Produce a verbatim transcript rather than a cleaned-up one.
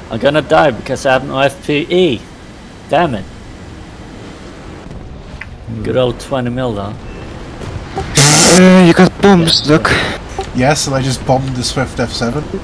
I'm gonna die because I have no F P E. Damn it. Good old twenty mil though. Uh, you got bombs, look. Yes, and I just bombed the Swift F seven.